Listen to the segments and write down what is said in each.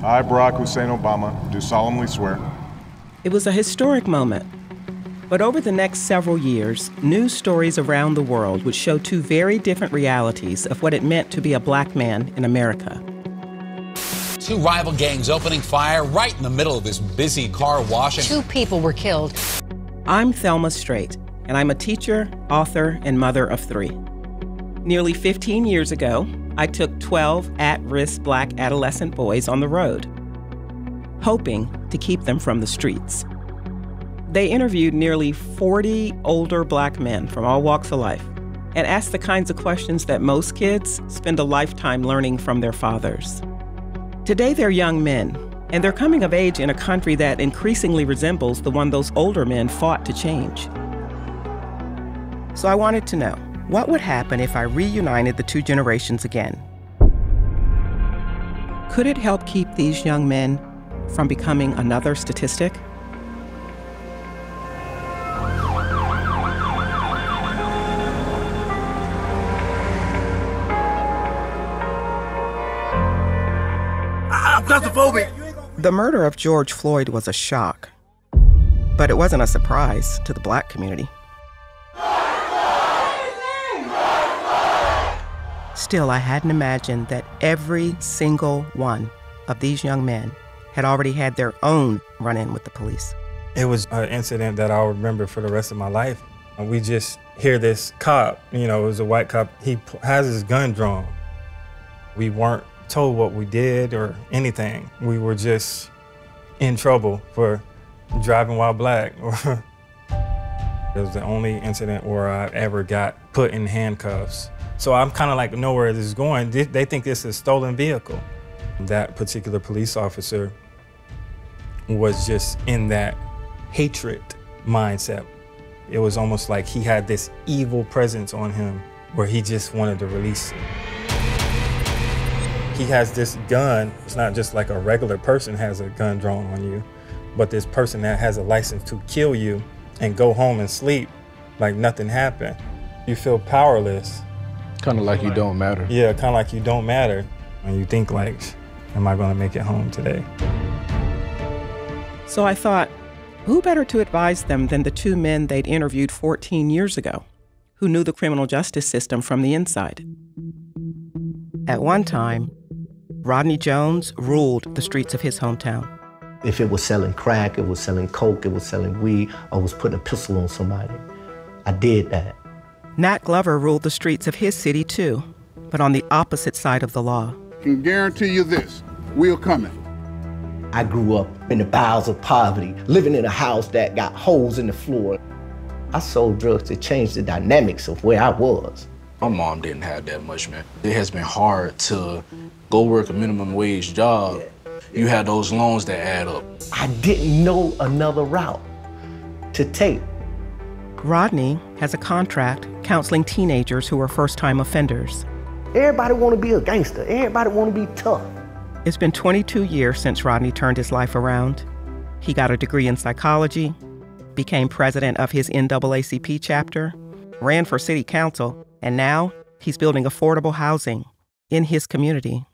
I, Barack Hussein Obama, do solemnly swear. It was a historic moment. But over the next several years, news stories around the world would show two very different realities of what it meant to be a black man in America. Two rival gangs opening fire right in the middle of this busy car wash. 2 people were killed. I'm Thelma Straight, and I'm a teacher, author, and mother of 3. Nearly 15 years ago, I took 12 at-risk black adolescent boys on the road, hoping to keep them from the streets. They interviewed nearly 40 older black men from all walks of life and asked the kinds of questions that most kids spend a lifetime learning from their fathers. Today, they're young men, and they're coming of age in a country that increasingly resembles the one those older men fought to change. So I wanted to know, what would happen if I reunited the 2 generations again? Could it help keep these young men from becoming another statistic? I'm claustrophobic. The murder of George Floyd was a shock, but it wasn't a surprise to the black community. Still, I hadn't imagined that every single one of these young men had already had their own run-in with the police. It was an incident that I'll remember for the rest of my life. We just hear this cop, it was a white cop, he has his gun drawn. We weren't told what we did or anything. We were just in trouble for driving while black. It was the only incident where I ever got put in handcuffs. So I'm kind of like, know where this is going. They think this is a stolen vehicle. That particular police officer was just in that hatred mindset. It was almost like he had this evil presence on him where he just wanted to release it. He has this gun. It's not just like a regular person has a gun drawn on you, but this person that has a license to kill you and go home and sleep like nothing happened. You feel powerless. Kind of like you don't matter. Yeah, kind of like you don't matter. And you think like, am I gonna make it home today? So I thought, who better to advise them than the 2 men they'd interviewed 14 years ago, who knew the criminal justice system from the inside. At one time, Rodney Jones ruled the streets of his hometown. If it was selling crack, it was selling coke, it was selling weed, or was putting a pistol on somebody, I did that. Nat Glover ruled the streets of his city too, but on the opposite side of the law. I can guarantee you this, we're coming. I grew up in the bowels of poverty, living in a house that got holes in the floor. I sold drugs to change the dynamics of where I was. My mom didn't have that much, man. It has been hard to go work a minimum wage job. You have those loans that add up. I didn't know another route to take. Rodney has a contract counseling teenagers who are first-time offenders. Everybody want to be a gangster. Everybody want to be tough. It's been 22 years since Rodney turned his life around. He got a degree in psychology, became president of his NAACP chapter, ran for city council, and now he's building affordable housing in his community.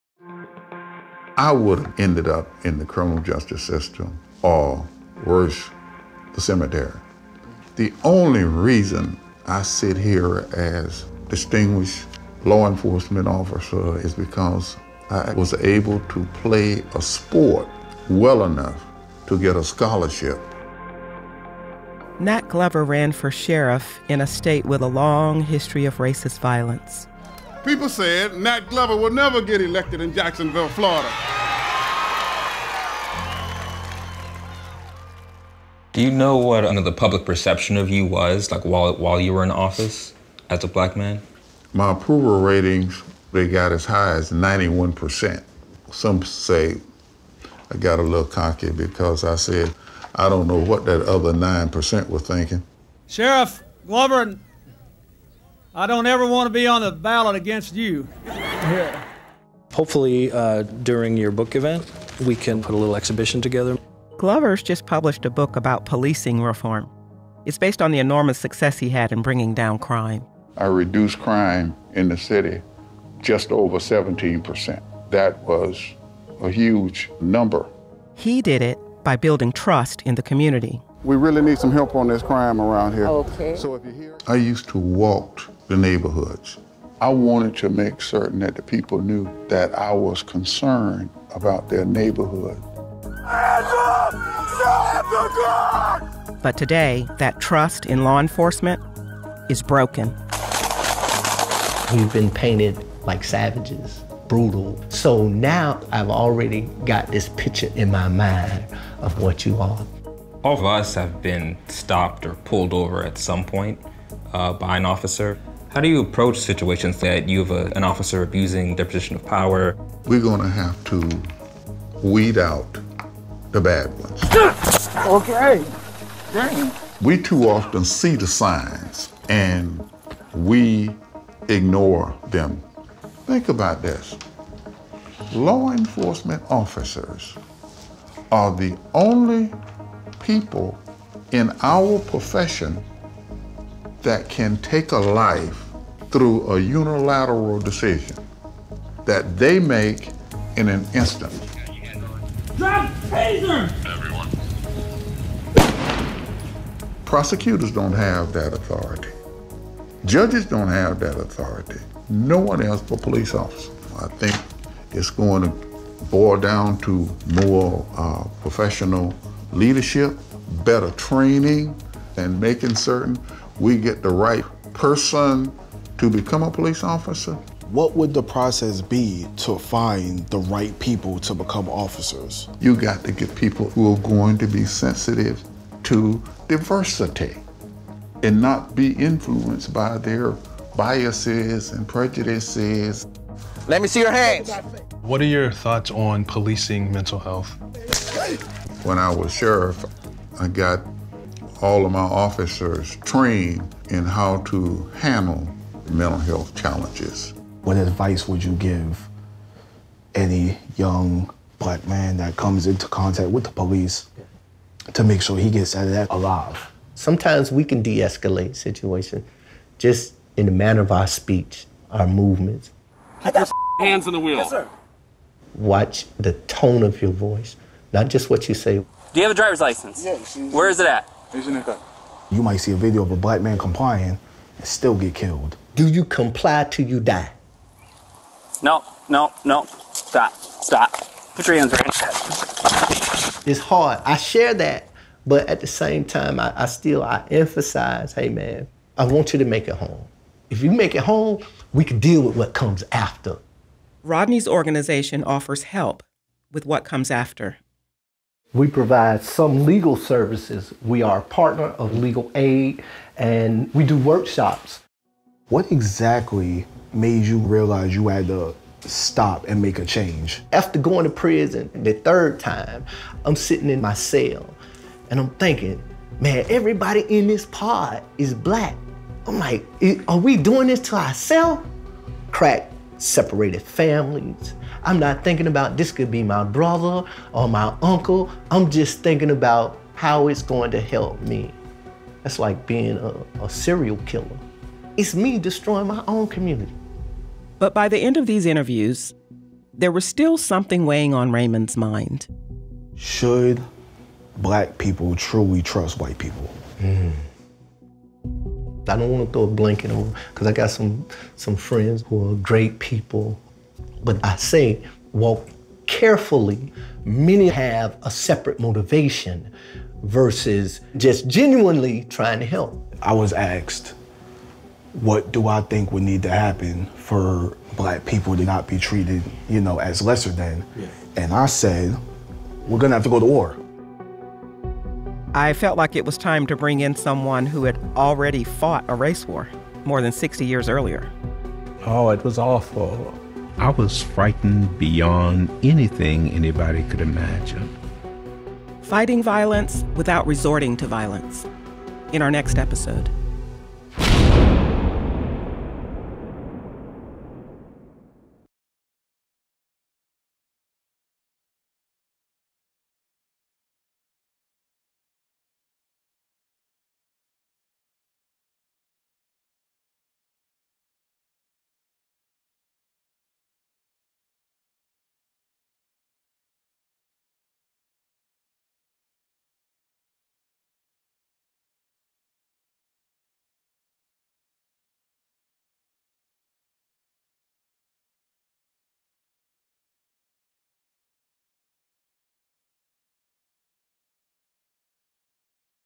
I would have ended up in the criminal justice system or worse, the cemetery. The only reason I sit here as distinguished law enforcement officer is because I was able to play a sport well enough to get a scholarship. Nat Glover ran for sheriff in a state with a long history of racist violence. People said Nat Glover will never get elected in Jacksonville, Florida. Do you know what the public perception of you was like while you were in office as a black man? My approval ratings, they got as high as 91%. Some say I got a little cocky because I said, I don't know what that other 9% were thinking. Sheriff Glover, I don't ever want to be on the ballot against you. Yeah. Hopefully, during your book event, we can put a little exhibition together. Glover's just published a book about policing reform. It's based on the enormous success he had in bringing down crime. I reduced crime in the city just over 17%. That was a huge number. He did it by building trust in the community. We really need some help on this crime around here. Okay. So if you hear... I used to walk the neighborhoods. I wanted to make certain that the people knew that I was concerned about their neighborhood. Hands up! Stop the gun! But today, that trust in law enforcement is broken. We've been painted like savages, brutal. So now I've already got this picture in my mind of what you are. All of us have been stopped or pulled over at some point by an officer. How do you approach situations that you have an officer abusing their position of power? We're gonna have to weed out the bad ones. Okay. Dang. We too often see the signs and we ignore them. Think about this. Law enforcement officers are the only people in our profession that can take a life through a unilateral decision that they make in an instant. Drop taser! Everyone. Prosecutors don't have that authority. Judges don't have that authority. No one else but police officers. I think it's going to boil down to more professional leadership, better training, and making certain we get the right person to become a police officer. What would the process be to find the right people to become officers? You got to get people who are going to be sensitive to diversity and not be influenced by their biases and prejudices. Let me see your hands. What are your thoughts on policing mental health? When I was sheriff, I got all of my officers trained in how to handle mental health challenges. What advice would you give any young black man that comes into contact with the police to make sure he gets out of that alive? Sometimes we can de-escalate situations just in the manner of our speech, our movements. Keep your hands on the wheel. Yes, sir. Watch the tone of your voice, not just what you say. Do you have a driver's license? Yes. Where is it at? It's in the car. You might see a video of a black man complying and still get killed. Do you comply till you die? No. Stop. Put your hands right in the chest. It's hard. I share that, but at the same time, I emphasize, hey man, I want you to make it home. If you make it home, we can deal with what comes after. Rodney's organization offers help with what comes after. We provide some legal services. We are a partner of legal aid, and we do workshops. What exactly made you realize you had to stop and make a change? After going to prison the third time, I'm sitting in my cell, and I'm thinking, man, everybody in this pod is black. I'm like, are we doing this to ourselves? Crack separated families. I'm not thinking about this could be my brother or my uncle. I'm just thinking about how it's going to help me. That's like being a serial killer. It's me destroying my own community. But by the end of these interviews, there was still something weighing on Raymond's mind. Should black people truly trust white people? I don't want to throw a blanket on, because I got some friends who are great people. But I say, walk carefully. Many have a separate motivation versus just genuinely trying to help. I was asked, what do I think would need to happen for black people to not be treated, as lesser than? Yeah. And I said, we're gonna have to go to war. I felt like it was time to bring in someone who had already fought a race war more than 60 years earlier. Oh, it was awful. I was frightened beyond anything anybody could imagine. Fighting violence without resorting to violence. In our next episode.